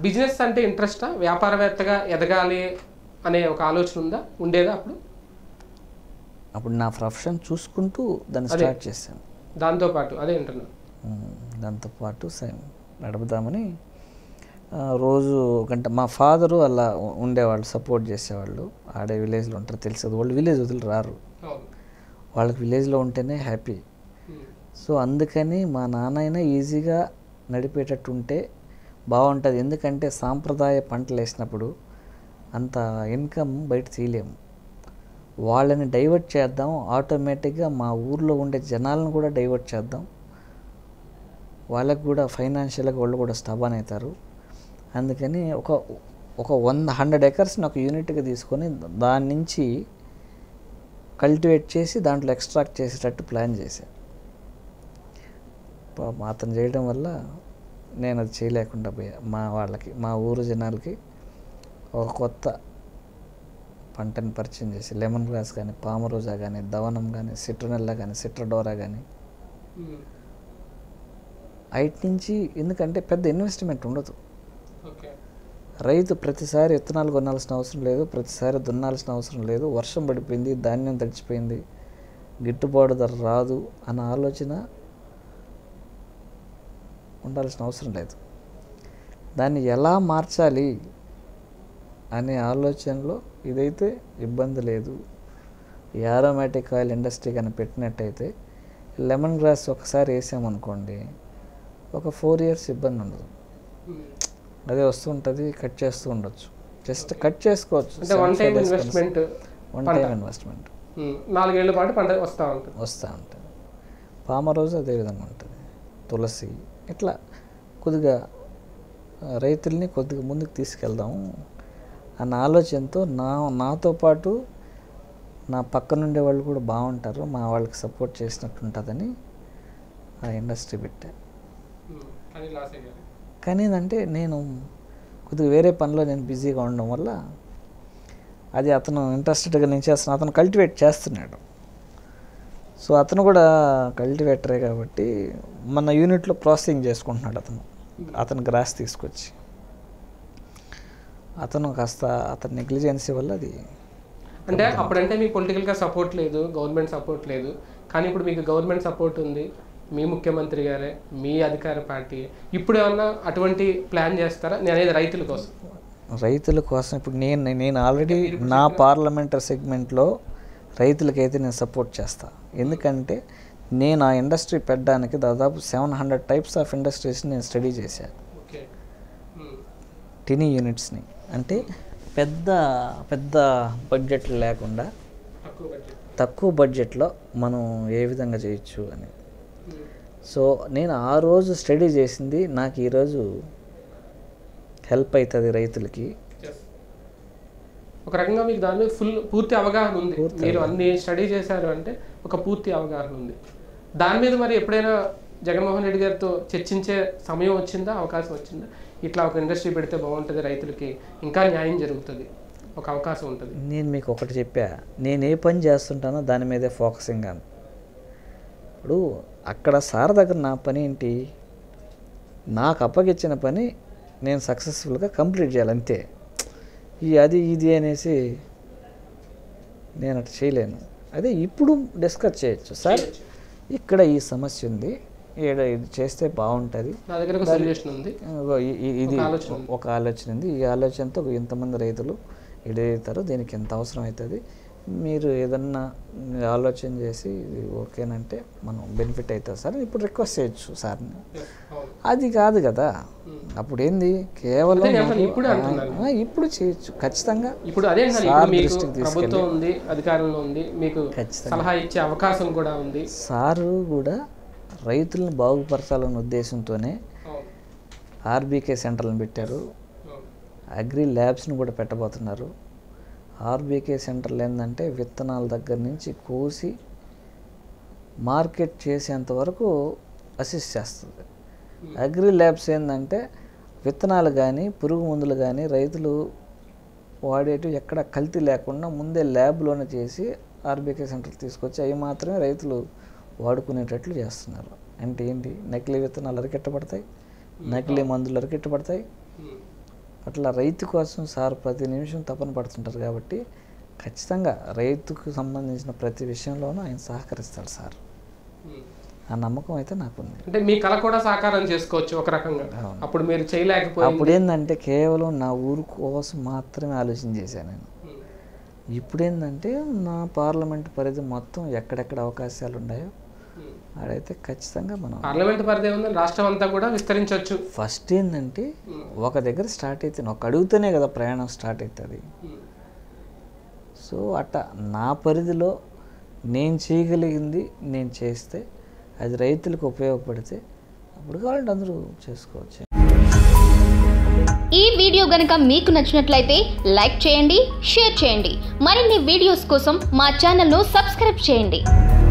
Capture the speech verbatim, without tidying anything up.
Business అంటే ఇంట్రెస్టా, వ్యాపారవేత్తగా ఎదగాలి అనే ఒక ఆలోచన ఉందా, ఉండేదా అప్పుడు? అప్పుడు నా ప్రొఫెషన్ చూసుకుంటూ దాన్ని స్టార్ట్ చేశాను. దాంతోపాటు అదే అంటున్నా, దాంతోపాటు సేమ్ నడుపుదామని రోజు గంట. మా ఫాదరు అలా ఉండేవాళ్ళు, సపోర్ట్ చేసేవాళ్ళు. ఆడే విలేజ్లో ఉంటారు, తెలుసు. వాళ్ళు విలేజ్ వదిలి రారు, వాళ్ళకి విలేజ్లో ఉంటేనే హ్యాపీ. సో అందుకని మా నాన్నైనా ఈజీగా నడిపేటట్టు ఉంటే బాగుంటుంది. ఎందుకంటే సాంప్రదాయ పంటలు వేసినప్పుడు అంత ఇన్కమ్ బయట తీయలేము. వాళ్ళని డైవర్ట్ చేద్దాం, ఆటోమేటిక్గా మా ఊర్లో ఉండే జనాలను కూడా డైవర్ట్ చేద్దాం, వాళ్ళకు కూడా ఫైనాన్షియల్గా వాళ్ళు కూడా స్టబాన్ అవుతారు. అందుకని ఒక ఒక వంద హండ్రెడ్ ఎకర్స్ని ఒక యూనిట్గా తీసుకొని దాని నుంచి కల్టివేట్ చేసి దాంట్లో ఎక్స్ట్రాక్ట్ చేసేటట్టు ప్లాన్ చేశాను. అతను చేయడం వల్ల నేను అది చేయలేకుండా పోయా. మా వాళ్ళకి, మా ఊరు జనాలకి ఒక కొత్త పంటని పరిచయం చేసి, లెమన్ గ్రాస్ కానీ, పామరోజా కానీ, దవనం కానీ, సిట్రనెల్లా కానీ, సిట్రడోరా కానీ, ఐటి నుంచి. ఎందుకంటే పెద్ద ఇన్వెస్ట్మెంట్ ఉండదు. రైతు ప్రతిసారి విత్తనాలు కొనాల్సిన అవసరం లేదు, ప్రతిసారి దున్నాల్సిన అవసరం లేదు. వర్షం పడిపోయింది, ధాన్యం తడిచిపోయింది, గిట్టుబాటు ధర రాదు అన్న ఆలోచన ఉండాల్సిన అవసరం లేదు. దాన్ని ఎలా మార్చాలి అనే ఆలోచనలో ఇదైతే ఇబ్బంది లేదు. ఈ ఆరోమాటిక్ ఆయిల్ ఇండస్ట్రీ కానీ పెట్టినట్టయితే, లెమన్ గ్రాస్ ఒకసారి వేసామనుకోండి, ఒక ఫోర్ ఇయర్స్ ఇబ్బంది ఉండదు. అదే వస్తూ ఉంటుంది, కట్ చేస్తూ ఉండొచ్చు, జస్ట్ కట్ చేసుకోవచ్చు. One time investment, one time investment నాలుగేళ్ల పాటు పంట వస్తూ ఉంటుంది వస్తూ ఉంటుంది పామరోజు అదేవిధంగా ఉంటుంది, తులసి. ఇట్లా కొద్దిగా రైతుల్ని కొద్దిగా ముందుకు తీసుకెళ్దాము అన్న ఆలోచనతో నా నాతో పాటు నా పక్కనుండే వాళ్ళు కూడా బాగుంటారు, మా వాళ్ళకి సపోర్ట్ చేసినట్టు ఉంటుందని ఆ ఇండస్ట్రీ పెట్టాను. కానీ ఏంటంటే నేను కొద్దిగా వేరే పనిలో నేను బిజీగా ఉండడం వల్ల అది అతను ఇంట్రెస్టెడ్గా నేను చేస్తున్నాను. అతను కల్టివేట్ చేస్తున్నాడు. సో అతను కూడా కల్టివేటరే కాబట్టి మన యూనిట్లో ప్రాసెసింగ్ చేసుకుంటున్నాడు అతను. అతను గ్రాస్ తీసుకొచ్చి అతను కాస్త అతని నెగ్లిజెన్సీ వల్ల అది. అంటే అప్పుడంటే మీకు పొలిటికల్గా సపోర్ట్ లేదు, గవర్నమెంట్ సపోర్ట్ లేదు. కానీ ఇప్పుడు మీకు గవర్నమెంట్ సపోర్ట్ ఉంది, మీ ముఖ్యమంత్రి గారే, మీ అధికార పార్టీ. ఇప్పుడు ఏమన్నా అటువంటి ప్లాన్ చేస్తారా? నేను అనేది రైతుల కోసం. రైతుల కోసం ఇప్పుడు నేను నేను ఆల్రెడీ నా పార్లమెంటరీ సెగ్మెంట్లో రైతులకైతే నేను సపోర్ట్ చేస్తాను. ఎందుకంటే నేను ఆ ఇండస్ట్రీ పెట్టడానికి దాదాపు సెవెన్ హండ్రెడ్ టైప్స్ ఆఫ్ ఇండస్ట్రీస్ని నేను స్టడీ చేశాను. టినీ యూనిట్స్ని, అంటే పెద్ద పెద్ద బడ్జెట్లు లేకుండా తక్కువ బడ్జెట్లో మనం ఏ విధంగా చేయొచ్చు అని. సో నేను ఆ రోజు స్టడీ చేసింది నాకు ఈరోజు హెల్ప్ అవుతుంది రైతులకి. ఒక రకంగా మీకు దాని మీద ఫుల్ పూర్తి అవగాహన ఉంది, మీరు అన్ని స్టడీ చేశారు అంటే ఒక పూర్తి అవగాహన ఉంది దాని మీద. మరి ఎప్పుడైనా జగన్మోహన్ రెడ్డి గారితో చర్చించే సమయం వచ్చిందా, అవకాశం వచ్చిందా? ఇట్లా ఒక ఇండస్ట్రీ పెడితే బాగుంటుంది, రైతులకి ఇంకా న్యాయం జరుగుతుంది, ఒక అవకాశం ఉంటుంది. నేను మీకు ఒకటి చెప్పా, నేను ఏ పని చేస్తుంటానో దాని మీదే ఫోకసింగ్ అని. ఇప్పుడు అక్కడ సార్ దగ్గర నా పని ఏంటి, నాకు అప్పగిచ్చిన పని నేను సక్సెస్ఫుల్గా కంప్లీట్ చేయాలి అంతే. ఈ అది ఇది అనేసి నేను అట్లా చేయలేను. అదే ఇప్పుడు డిస్కస్ చేయొచ్చు, సార్ ఇక్కడ ఈ సమస్య ఉంది, ఇది చేస్తే బాగుంటుంది, ఇది ఒక ఆలోచన ఉంది, ఈ ఆలోచనతో ఇంతమంది రైతులు ఎడవుతారు, దీనికి ఎంత అవసరం అవుతుంది, మీరు ఏదన్నా ఆలోచన చేసి ఓకేనంటే మనం బెనిఫిట్ అవుతుంది సార్ ఇప్పుడు రిక్వెస్ట్ చేయొచ్చు సార్ని. అది కాదు కదా, అప్పుడు ఏంది కేవలం ఇప్పుడు చేయొచ్చు ఖచ్చితంగా. ఇప్పుడు అదే ప్రభుత్వం ఉంది, అధికారంలో ఉంది, మీకు సలహా ఇచ్చే అవకాశం కూడా ఉంది. సారు కూడా రైతులను బాగుపరచాలన్న ఉద్దేశంతోనే ఆర్బీకే సెంటర్లను పెట్టారు, అగ్రి ల్యాబ్స్ని కూడా పెట్టబోతున్నారు. ఆర్బీకే సెంటర్లు ఏంటంటే విత్తనాల దగ్గర నుంచి కోసి మార్కెట్ చేసేంత వరకు అసిస్ట్ చేస్తుంది. అగ్రి ల్యాబ్స్ ఏంటంటే విత్తనాలు కానీ పురుగు మందులు కానీ రైతులు వాడేటివి ఎక్కడ కల్తీ లేకుండా ముందే ల్యాబ్లోనే చేసి ఆర్బీకే సెంటర్ తీసుకొచ్చి అవి మాత్రమే రైతులు వాడుకునేటట్లు చేస్తున్నారు. అంటే ఏంటి, నకిలీ విత్తనాలు అరికెట్టబడతాయి, నకిలీ మందులు అరికెట్టబడతాయి, అట్లా రైతు కోసం సార్ ప్రతి నిమిషం తపన పడుతుంటారు కాబట్టి ఖచ్చితంగా రైతుకు సంబంధించిన ప్రతి విషయంలోనూ ఆయన సహకరిస్తాడు సార్. ఆ నమ్మకం అయితే నాకుంది. అంటే మీ కళ కూడా సాకారం చేసుకోవచ్చు ఒక రకంగా. అప్పుడు మీరు చేయలేకపోతే అప్పుడు ఏంటంటే కేవలం నా ఊరు కోసం మాత్రమే ఆలోచన చేశాను నేను. ఇప్పుడు ఏంటంటే నా పార్లమెంట్ పరిధి మొత్తం ఎక్కడెక్కడ అవకాశాలు ఉన్నాయో అడైతే ఖచ్చితంగా మనం పార్లమెంట్ పరిధి ఉందని రాష్ట్రం అంతా కూడా విస్తరించవచ్చు. ఫస్ట్ ఏంటంటే ఒక దగ్గర స్టార్ట్ అయితే ఒక అడుగుతూనే కదా ప్రయాణం స్టార్ట్ అవుతుంది. సో అట్ట నా పరిధిలో నేను చేయగలిగింది నేను చేస్తే అది రైతులకు ఉపయోగపడితే అప్పుడు కావాలంటే అందరూ చేసుకోవచ్చు. ఈ వీడియో గనుక మీకు నచ్చినట్లయితే లైక్ చేయండి, షేర్ చేయండి. మరిన్ని వీడియోస్ కోసం మా ఛానల్ను సబ్స్క్రైబ్ చేయండి.